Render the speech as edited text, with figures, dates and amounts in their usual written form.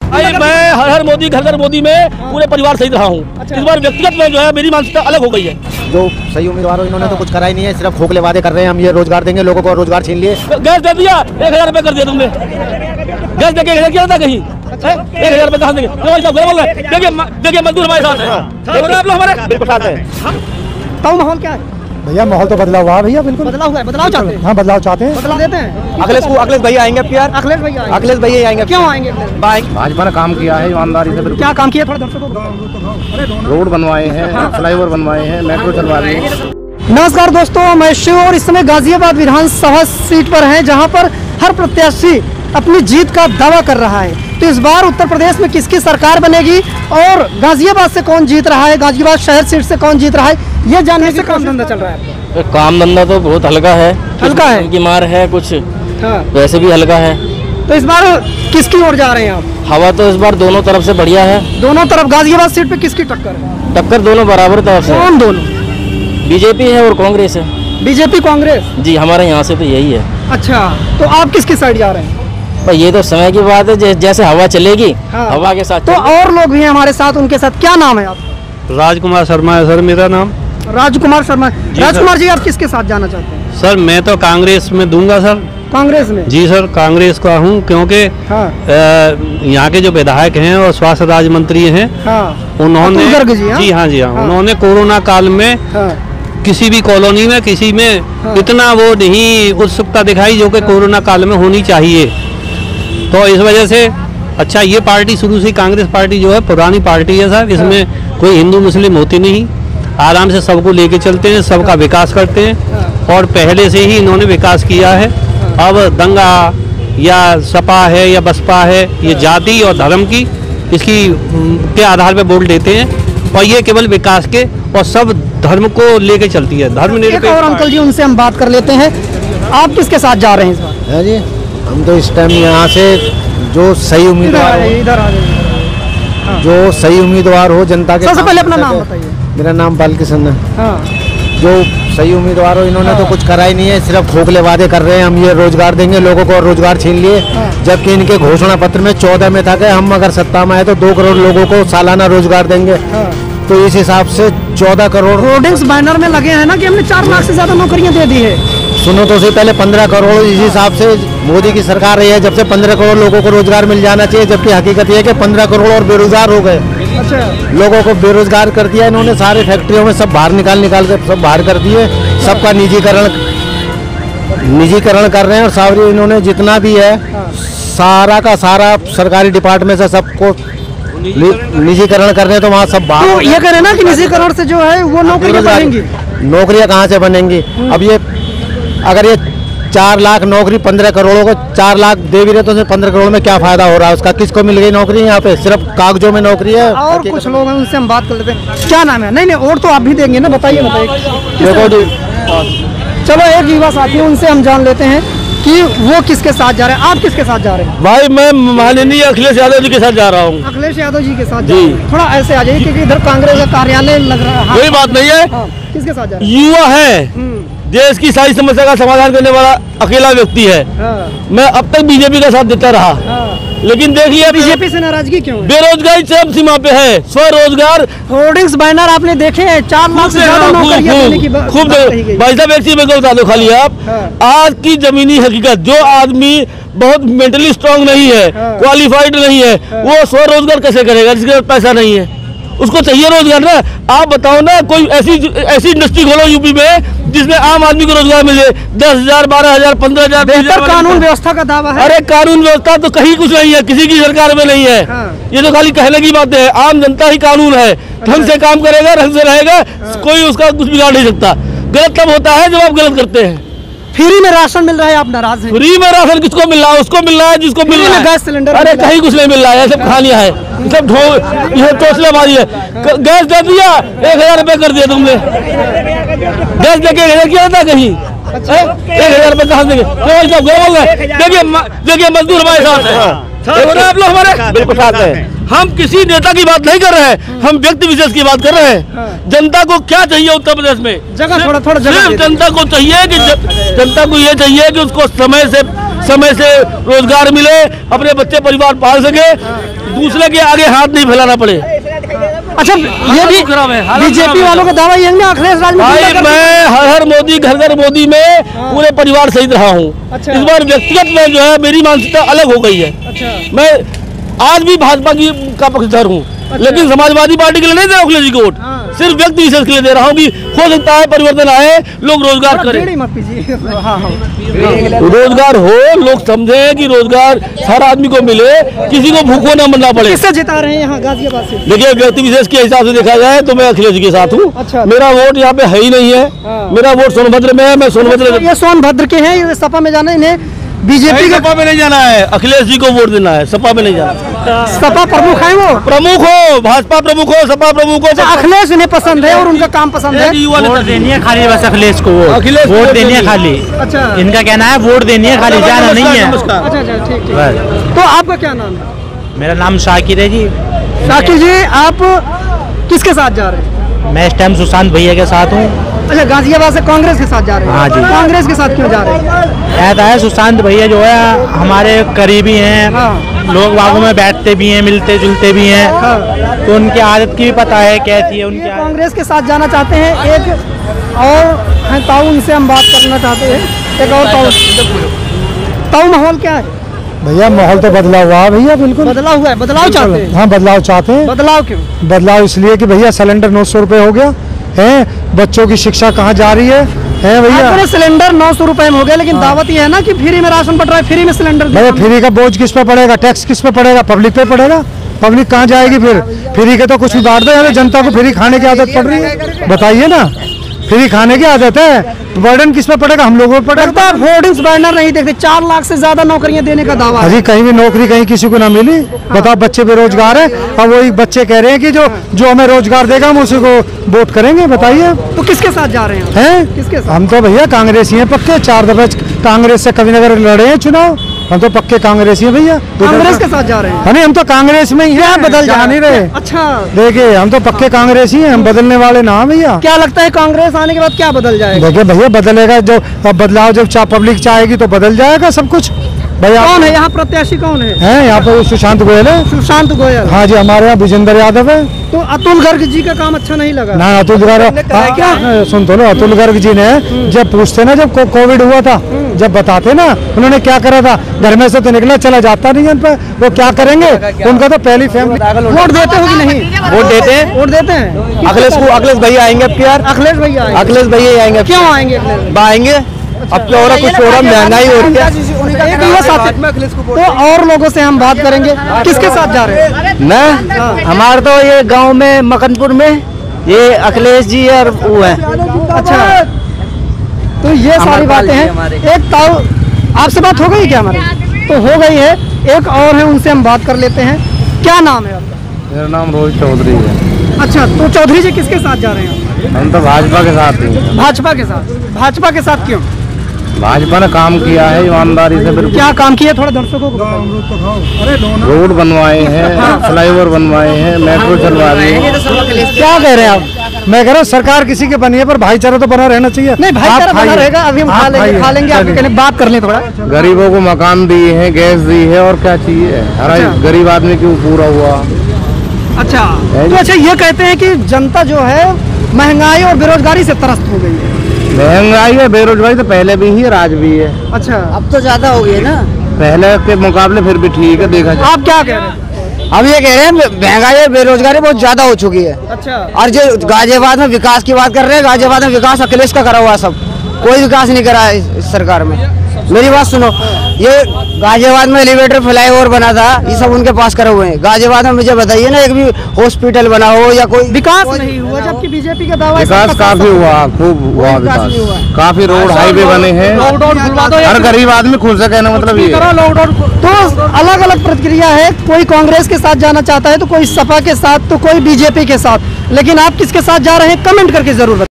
मैं हर मोदी घर घर मोदी में पूरे परिवार सहित रहा हूँ। इस बार व्यक्तिगत में जो है मेरी मानसिकता अलग हो गई है। जो सही उम्मीदवार हो इन्होंने तो कुछ करा ही नहीं है, सिर्फ खोखले वादे कर रहे हैं। हम ये रोजगार देंगे, लोगों को रोजगार छीन लिए। गैस दे दिया, 1000 रुपए कर दिया तुमने। गैस देके किया था कहीं 1000 रुपए कहाँ देंगे? देखिए मजदूर हमारे साथ है, आप लोग हमारे बिल्कुल साथ है। तो माहौल क्या है भैया? माहौल तो बदलाव हुआ भैया, बिल्कुल बदलाव हुआ है। बदलाव चाहते हैं? हाँ बदलाव चाहते हैं, बदलाव देते हैं। अखिलेश भैया आएंगे यार, अखिलेश भैया अखिलेश भैया आएंगे। क्यों आएंगे? भाजपा ने काम किया है ईमानदारी से, क्या काम किया? थोड़ा दर्शकों को रोड बनवाए हैं, फ्लाईओवर बनवाए हैं, मेट्रो चलवा रहे हैं। नमस्कार दोस्तों, मैं शिव और इस समय गाजियाबाद विधानसभा सीट पर हैं, जहां पर हर प्रत्याशी अपनी जीत का दावा कर रहा है। तो इस बार उत्तर प्रदेश में किसकी सरकार बनेगी और गाजियाबाद से कौन जीत रहा है, गाजियाबाद शहर सीट से कौन जीत रहा है, ये जानने से काम धंधा चल रहा है। काम धंधा तो बहुत हल्का है, हल्का है की मार है कुछ, हाँ। वैसे भी हल्का है। तो इस बार किसकी ओर जा रहे हैं आप? हवा तो इस बार दोनों तरफ से बढ़िया है। दोनों तरफ गाजियाबाद सीट पे किसकी टक्कर है? टक्कर दोनों बराबर तरफ से। कौन दोनों? बीजेपी है और कांग्रेस है। बीजेपी कांग्रेस? जी हमारे यहाँ से तो यही है। अच्छा, तो आप किसकी साइड जा रहे हैं? भाई ये तो समय की बात है, जैसे हवा चलेगी हाँ। हवा के साथ। तो और लोग भी हैं हमारे साथ, उनके साथ। क्या नाम है आपका? राजकुमार शर्मा है सर मेरा नाम। राजकुमार शर्मा। राजकुमार जी, आप किसके साथ जाना चाहते हैं? सर मैं तो कांग्रेस में दूंगा सर। कांग्रेस में? जी सर, कांग्रेस का हूँ क्योंकि हाँ। यहाँ के जो विधायक हैं और स्वास्थ्य राज्य मंत्री हैं, हाँ। उन्होंने अतुल गर्ग जी, हाँ? जी हाँ हाँ। उन्होंने कोरोना काल में हाँ। किसी भी कॉलोनी में किसी में हाँ। इतना वो नहीं उत्सुकता दिखाई जो कि कोरोना काल में होनी चाहिए। तो इस वजह से अच्छा, ये पार्टी शुरू से कांग्रेस पार्टी जो है पुरानी पार्टी है सर, इसमें कोई हिंदू मुस्लिम होती नहीं, आराम से सबको लेके चलते हैं, सबका विकास करते हैं और पहले से ही इन्होंने विकास किया है। अब दंगा या सपा है या बसपा है, ये जाति और धर्म की इसकी के आधार पे वोट देते हैं और ये केवल विकास के और सब धर्म को लेके चलती है। धर्म निरपेक्ष। और अंकल जी, उनसे हम बात कर लेते हैं। आप किसके साथ जा रहे हैं इस बार? है जी, हम तो इस टाइम यहाँ से जो सही उम्मीदवार हो, जो सही उम्मीदवार हो जनता के। सबसे पहले अपना नाम बताइए। मेरा नाम बालकिशन है। हाँ। जो सही उम्मीदवार हो इन्होंने तो कुछ करा ही नहीं है, सिर्फ खोखले वादे कर रहे हैं। हम ये रोजगार देंगे, लोगों को रोजगार छीन लिए। जबकि इनके घोषणा पत्र में 14 में था कि हम अगर सत्ता में आए तो 2 करोड़ लोगों को सालाना रोजगार देंगे। तो इस हिसाब से 14 करोड़ होर्डिंग्स बैनर में लगे हैं ना कि हमने 4 लाख से ज्यादा नौकरियां दे दी है। सुनो तो सही, पहले 15 करोड़ इस हिसाब से मोदी की सरकार रही है, जब से 15 करोड़ लोगों को रोजगार मिल जाना चाहिए। जबकि हकीकत ये है कि 15 करोड़ और बेरोजगार हो गए। अच्छा। लोगों को बेरोजगार कर दिया इन्होंने, सारे फैक्ट्रियों में सब बाहर निकाल के सब बाहर कर दिए। सबका निजीकरण कर रहे हैं और सारी इन्होंने जितना भी है सारा का सारा सरकारी डिपार्टमेंट से सबको निजीकरण कर रहे हैं। तो वहाँ सब बाहर। तो ये कह रहे हैं ना कि निजीकरण से जो है वो नौकरियां बनेंगी। नौकरियां कहाँ से बनेंगी? अब ये अगर ये 4 लाख नौकरी 15 करोड़ों को 4 लाख दे भी रहे तो 15 करोड़ में क्या फायदा हो रहा है उसका? किसको मिल गई नौकरी? यहाँ पे सिर्फ कागजों में नौकरी है। और कुछ लोग हैं, उनसे हम बात कर लेते हैं। क्या नाम है? नहीं वोट तो आप भी देंगे ना, बताइए। चलो एक युवा साथी है, उनसे हम जान लेते हैं कि वो किसके साथ जा रहे हैं। आप किसके साथ जा रहे हैं? भाई मैं माननीय अखिलेश यादव जी के साथ जा रहा हूँ। अखिलेश यादव जी के साथ जा रहे हैं। थोड़ा ऐसे आ जाइए क्योंकि इधर कांग्रेस का कार्यालय लग रहा है। कोई बात नहीं है। किसके साथ जा रहे हैं? युवा है, देश की सारी समस्या का समाधान करने वाला अकेला व्यक्ति है। मैं अब तक बीजेपी का साथ देता रहा, लेकिन देखिए बीजेपी से नाराजगी क्यों है? बेरोजगारी चरम सीमा पे है। स्वरोजगार होर्डिंग्स बैनर आपने देखे हैं, 4 लाख से ज्यादा नौकरियां देने की बात कही गई। भाई साहब एक चीज मैं बता दो खाली आप, आज की जमीनी हकीकत, जो आदमी बहुत मेंटली स्ट्रांग नहीं है, क्वालिफाइड नहीं है, वो स्वरोजगार कैसे करेगा जिसके पास पैसा नहीं है? उसको चाहिए रोजगार ना। आप बताओ ना, कोई ऐसी इंडस्ट्री खोलो यूपी में जिसमें आम आदमी को रोजगार मिले। 10,000 12,000 15,000 बेहतर कानून व्यवस्था का दावा है। अरे कानून व्यवस्था तो कहीं कुछ नहीं है, किसी की सरकार में नहीं है। ये तो खाली कहने की बातें है। आम जनता ही कानून है, ढंग से काम करेगा, ढंग से रहेगा, कोई उसका कुछ बिगाड़ नहीं सकता। गलत तब होता है जब आप गलत करते हैं। फ्री में राशन मिल रहा है, आप नाराज हैं? फ्री में राशन किसको मिल रहा है? उसको मिल रहा है जिसको मिल रहा है। Gas cylinder? अरे कहीं कुछ नहीं मिल रहा है, सब कहानियां है, सब ये तोसलेबाजी है। गैस दे दिया, 1000 रुपए कर दिया तुमने। गैस देके किया था कहीं 1000 रुपए कहाँ देंगे? देखिए मजदूर हमारे साथ है, आप लोग हमारे बिल्कुल साथ है। हम किसी नेता की बात नहीं कर रहे हैं, हम व्यक्ति विशेष की बात कर रहे हैं। जनता को क्या चाहिए उत्तर प्रदेश में? जगह थोड़ा सिर्फ जनता को चाहिए कि जनता को ये चाहिए कि उसको समय से रोजगार मिले, अपने बच्चे परिवार पाल सके। दूसरे के आगे हाथ नहीं फैलाना पड़े। अच्छा, ये भी बीजेपी वालों का दावा ये है ना अखिलेश राज में भाई मैं हर मोदी घर घर मोदी में पूरे परिवार सहित रहा हूँ। अच्छा। इस बार व्यक्तिगत में जो है मेरी मानसिकता अलग हो गई है। अच्छा। मैं आज भी भाजपा का पक्षधर हूँ। लेकिन समाजवादी पार्टी के लिए नहीं दे रहा अखिलेश जी को वोट, सिर्फ व्यक्ति विशेष के लिए दे रहा हूँ कि हो सकता है परिवर्तन आए, लोग रोजगार करें। मत पीजिए। हाँ। रोजगार हो, लोग समझे कि रोजगार हर आदमी को मिले, किसी को भूखों न मरना पड़े। किससे जिता रहे हैं यहाँ गाजियाबाद से? देखिए व्यक्ति विशेष के हिसाब से देखा जाए तो मैं अखिलेश जी के साथ हूँ। अच्छा। मेरा वोट यहाँ पे है ही नहीं है। मेरा वोट सोनभद्र में है। मैं सोनभद्र, ये सोनभद्र के हैं, ये सपा में जाना, इन्हें बीजेपी के सपा में नहीं जाना है, अखिलेश जी को वोट देना है, सपा में नहीं जाना। सपा प्रमुख है, वो प्रमुख हो, भाजपा प्रमुख हो, सपा प्रमुख हो, अखिलेश इन्हें पसंद है और उनका काम पसंद है। वोट देनी है खाली बस अखिलेश को, अखिलेश वोट देनी है खाली। अच्छा। इनका कहना है वोट देनी है खाली, जाना नहीं है। अच्छा, ठीक। तो आपका क्या नाम है? मेरा नाम शाकिर है जी। शाकिर जी, आप किसके साथ जा रहे हैं? मैं इस टाइम सुशांत भैया के साथ हूँ। अच्छा, गाजियाबाद से कांग्रेस के साथ जा रहे हैं? हाँ जी। कांग्रेस के साथ क्यों जा रहे हैं? ऐसा है, सुशांत भैया जो है हमारे करीबी हैं, लोग बागों में बैठते भी हैं, मिलते जुलते भी हैं, तो उनकी आदत की भी पता है कैसी है उनकी। कांग्रेस के साथ जाना चाहते हैं। एक और हैं ताऊ, उनसे हम बात करना चाहते हैं। एक और ताऊ, माहौल क्या है भैया? माहौल तो बदला हुआ है भैया, बिल्कुल बदला हुआ है। बदलाव चाहते हैं? हाँ, बदलाव चाहते हैं। बदलाव क्यों? बदलाव इसलिए कि भैया सिलेंडर 900 रुपए हो गया है, बच्चों की शिक्षा कहाँ जा रही है भैया? पूरे सिलेंडर 900 रुपए में हो गया, लेकिन दावत ये है ना कि फ्री में राशन बट रहा है, फ्री में सिलेंडर। भैया फ्री का बोझ किस पे पड़ेगा? टैक्स किस पे पड़ेगा? पब्लिक पे पड़ेगा। पब्लिक कहाँ जाएगी फिर? फ्री के तो कुछ भी बांट दो, हमें जनता को फ्री खाने की आदत पड़ रही है, बताइए ना। फ्री खाने की आदत है, बर्डन किस पे पड़ेगा? हम लोगों पर पड़ेगा। होर्डिंग्स बैनर नहीं देखते, 4 लाख से ज्यादा नौकरियां देने का दावा है। अभी कहीं भी नौकरी कहीं किसी को ना मिली। बताओ, बच्चे बेरोजगार है और वही बच्चे कह रहे हैं कि जो हमें रोजगार देगा हम उसी को वोट करेंगे। बताइए, तो किसके साथ जा रहे हैं? किसके साथ? हम तो भैया कांग्रेसी हैं पक्के, 4 दफे कांग्रेस से कभी नगर लड़े हैं चुनाव। हम तो पक्के कांग्रेसी हैं भैया। कांग्रेस के साथ जा रहे हैं? नहीं, हम तो कांग्रेस में ही हैं, बदल जा नहीं रहे। अच्छा, देखिए हम तो पक्के कांग्रेसी हैं, हम बदलने वाले ना भैया। क्या लगता है कांग्रेस आने के बाद क्या बदल जाएगा? देखिए भैया, बदलेगा जो बदलाव जब पब्लिक चाहेगी तो बदल जाएगा सब कुछ भैया। कौन है यहाँ प्रत्याशी? कौन है यहाँ पर? सुशांत गोयल है। सुशांत गोयल? हाँ जी, हमारे यहाँ विजेंद्र यादव है। तो अतुल गर्ग जी का काम अच्छा नहीं लगा? ना, अतुल गर्ग क्या सुन तो लो, अतुल गर्ग जी ने जब पूछते ना, जब कोविड हुआ था, जब बताते ना उन्होंने क्या करा था, घर में से तो निकला चला जाता नहीं उन पर, वो क्या करेंगे? उनका तो पहली फैमिली। वोट देते हो कि नहीं? वोट देते हैं। वोट देते हैं अखिलेश भैया आएंगे अब यार। अखिलेश भैया आएंगे? अखिलेश भैया आएंगे। क्यों आएंगे अखिलेश? आएंगे। अब क्या हो रहा, कुछ हो रहा, महंगाई हो रही है। एक युवा साथी। तो और लोगों से हम बात करेंगे, किसके साथ जा रहे हैं? मैं हमारे तो ये गांव में मकनपुर में ये अखिलेश जी और वो है। अच्छा, तो ये सारी बातें हैं। एक ताऊ, आपसे बात हो गई क्या हमारी? तो हो गई है। एक और है, उनसे हम बात कर लेते हैं। क्या नाम है आपका? मेरा नाम रोहित चौधरी है। अच्छा, तो चौधरी जी किसके साथ जा रहे हैं? हम तो भाजपा के साथ हैं। भाजपा के साथ? भाजपा के साथ क्यों? भाजपा ने काम किया है ईमानदारी से। बिल्कुल। क्या काम किया, थोड़ा दर्शकों को बताओ। रोड बनवाए हैं, फ्लाईओवर बनवाए हैं, मेट्रो चलवा रही है। क्या कह रहे हैं आप? मैं कह रहा हूँ सरकार किसी के बनी है, पर भाईचारा तो बना रहना चाहिए। नहीं, भाईचारा बना रहेगा। अभी हम खा लेंगे आपके कहने, बात कर लें थोड़ा। गरीबों को मकान दिए हैं, गैस दी है, और क्या चाहिए? हर गरीब आदमी क्यों पूरा हुआ? अच्छा, तो अच्छा ये कहते हैं कि जनता जो है महंगाई और बेरोजगारी से त्रस्त हो गई है। महंगाई है, बेरोजगारी तो पहले भी ही, आज भी है। अच्छा, अब तो ज्यादा हो गई है ना पहले के मुकाबले, फिर भी ठीक है देखा जाए। आप क्या कह रहे हैं? हम ये कह रहे हैं महंगाई और बेरोजगारी बहुत ज्यादा हो चुकी है। अच्छा, और जो गाजियाबाद में विकास की बात कर रहे हैं, गाजियाबाद में विकास अखिलेश का करा हुआ, सब कोई विकास नहीं करा है इस सरकार में। मेरी बात सुनो, ये गाजियाबाद में एलिवेटर फ्लाईओवर बना था, ये सब उनके पास करे हुए हैं। गाजियाबाद में मुझे बताइए ना, एक भी हॉस्पिटल बना हो या कोई विकास नहीं हुआ, जबकि बीजेपी का दावा है विकास काफी हुआ, खूब हुआ विकास। काफी रोड हाईवे बने हैं, हर गरीब आदमी खुश है, कहना मतलब ये। लॉकडाउन तो अलग अलग प्रक्रिया है, कोई कांग्रेस के साथ जाना चाहता है, तो कोई सपा के साथ, तो कोई बीजेपी के साथ। लेकिन आप किसके साथ जा रहे हैं, कमेंट करके जरूर बताएं।